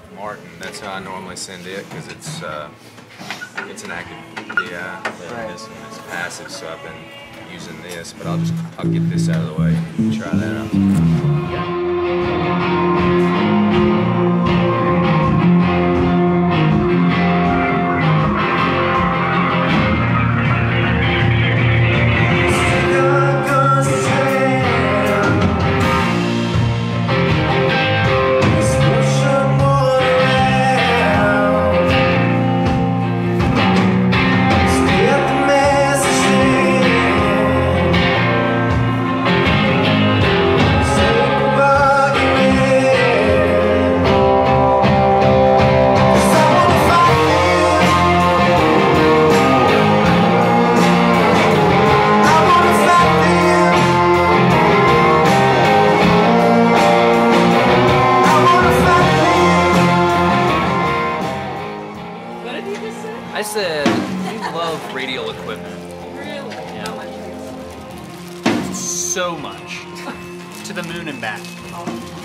Martin. That's how I normally send it because it's an active DI. Right. It's passive, so I've been using this. But I'll get this out of the way and try that out. I said you love Radial equipment. Really? Yeah. How much? So much. To the moon and back. Oh.